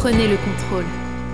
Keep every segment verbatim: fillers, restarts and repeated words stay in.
Prenez le contrôle.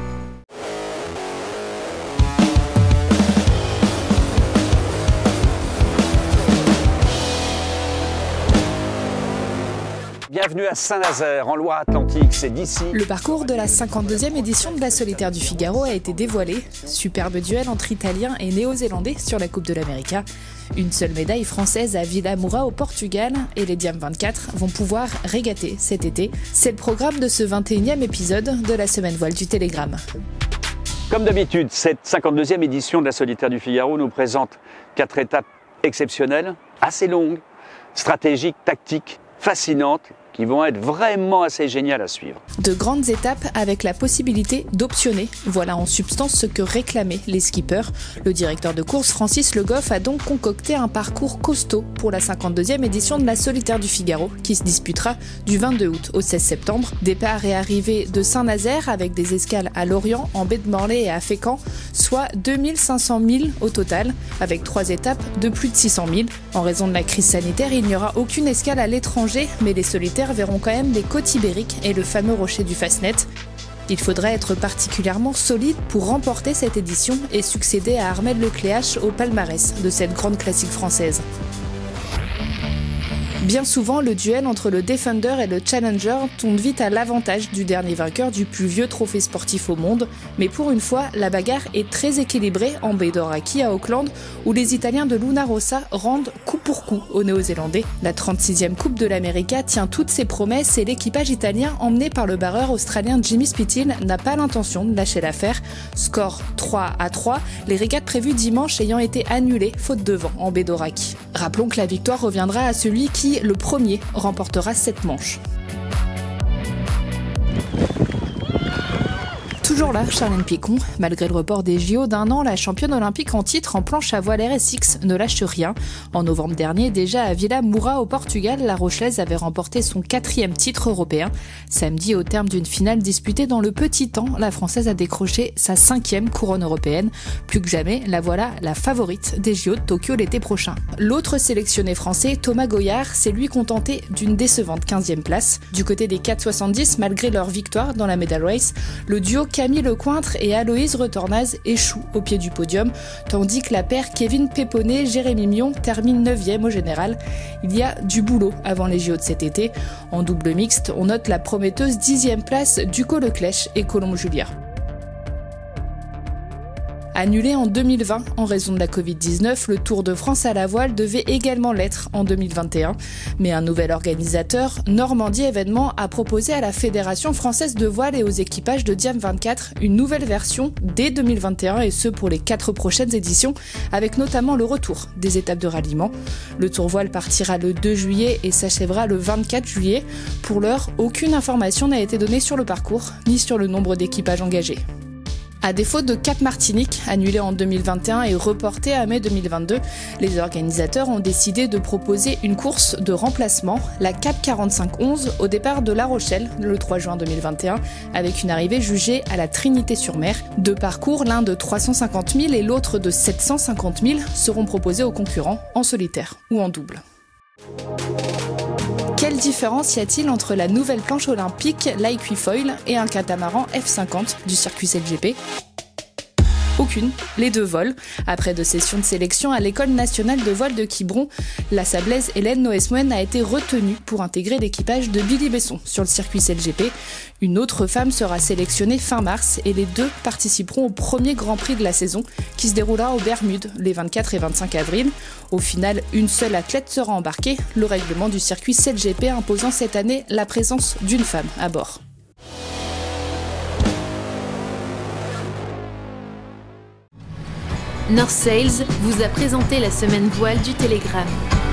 Bienvenue à Saint-Nazaire, en Loire-Atlantique, c'est d'ici. Le parcours de la cinquante-deuxième édition de la Solitaire du Figaro a été dévoilé. Superbe duel entre Italiens et Néo-Zélandais sur la Coupe de l'América. Une seule médaille française à Vila Moura au Portugal et les Diam vingt-quatre vont pouvoir régater cet été. C'est le programme de ce vingt et unième épisode de la Semaine Voile du Télégramme. Comme d'habitude, cette cinquante-deuxième édition de la Solitaire du Figaro nous présente quatre étapes exceptionnelles, assez longues, stratégiques, tactiques, fascinantes, qui vont être vraiment assez géniales à suivre. De grandes étapes avec la possibilité d'optionner. Voilà en substance ce que réclamaient les skippers. Le directeur de course Francis Le Goff a donc concocté un parcours costaud pour la cinquante-deuxième édition de la Solitaire du Figaro qui se disputera du vingt-deux août au seize septembre. Départ et arrivée de Saint-Nazaire avec des escales à Lorient, en baie de Morlaix et à Fécamp, soit deux mille cinq cents milles au total, avec trois étapes de plus de six cents milles. En raison de la crise sanitaire, il n'y aura aucune escale à l'étranger, mais les solitaires verront quand même les côtes ibériques et le fameux rocher du Fastnet. Il faudrait être particulièrement solide pour remporter cette édition et succéder à Armel Lecléache au palmarès de cette grande classique française. Bien souvent, le duel entre le Defender et le Challenger tourne vite à l'avantage du dernier vainqueur du plus vieux trophée sportif au monde. Mais pour une fois, la bagarre est très équilibrée en baie d'Oraki à Auckland, où les Italiens de Luna Rossa rendent coup pour coup aux Néo-Zélandais. La trente-sixième Coupe de l'América tient toutes ses promesses et l'équipage italien, emmené par le barreur australien Jimmy Spithill, n'a pas l'intention de lâcher l'affaire. Score trois à trois, les régates prévues dimanche ayant été annulées faute de vent en baie d'Oraki. Rappelons que la victoire reviendra à celui qui, le premier, remportera cette manche. Toujours là, Charlène Picon. Malgré le report des J O d'un an, la championne olympique en titre en planche à voile R S X ne lâche rien. En novembre dernier, déjà à Vila Moura au Portugal, la Rochelaise avait remporté son quatrième titre européen. Samedi, au terme d'une finale disputée dans le petit temps, la Française a décroché sa cinquième couronne européenne. Plus que jamais, la voilà la favorite des J O de Tokyo l'été prochain. L'autre sélectionné français, Thomas Goyard, s'est lui contenté d'une décevante quinzième place. Du côté des quatre soixante-dix, malgré leur victoire dans la medal race, le duo Camille Lecointre et Aloïse Retornaz échouent au pied du podium, tandis que la paire Kevin Péponnet-Jérémy Mion termine neuvième au général. Il y a du boulot avant les J O de cet été. En double mixte, on note la prometteuse dixième place d'Ugo Lecléache et Colombe Julia. Annulé en deux mille vingt en raison de la covid dix-neuf, le Tour de France à la voile devait également l'être en deux mille vingt et un. Mais un nouvel organisateur, Normandie Événements, a proposé à la Fédération française de voile et aux équipages de Diam vingt-quatre une nouvelle version dès deux mille vingt et un et ce pour les quatre prochaines éditions, avec notamment le retour des étapes de ralliement. Le Tour voile partira le deux juillet et s'achèvera le vingt-quatre juillet. Pour l'heure, aucune information n'a été donnée sur le parcours, ni sur le nombre d'équipages engagés. À défaut de Cap Martinique, annulé en deux mille vingt et un et reporté à mai deux mille vingt-deux, les organisateurs ont décidé de proposer une course de remplacement, la Cap quarante-cinq onze, au départ de La Rochelle le trois juin deux mille vingt et un, avec une arrivée jugée à la Trinité-sur-Mer. Deux parcours, l'un de trois cent cinquante milles et l'autre de sept cent cinquante milles, seront proposés aux concurrents en solitaire ou en double. Quelle différence y a-t-il entre la nouvelle planche olympique, l'Iquifoil, et un catamaran F cinquante du circuit C L G P ? Aucune, les deux volent. Après deux sessions de sélection à l'école nationale de voile de Quiberon, la sablaise Hélène Noesmoen a été retenue pour intégrer l'équipage de Billy Besson sur le circuit C L G P. Une autre femme sera sélectionnée fin mars et les deux participeront au premier Grand Prix de la saison qui se déroulera aux Bermudes les vingt-quatre et vingt-cinq avril. Au final, une seule athlète sera embarquée, le règlement du circuit C L G P imposant cette année la présence d'une femme à bord. North Sails vous a présenté la Semaine Voile du Télégramme.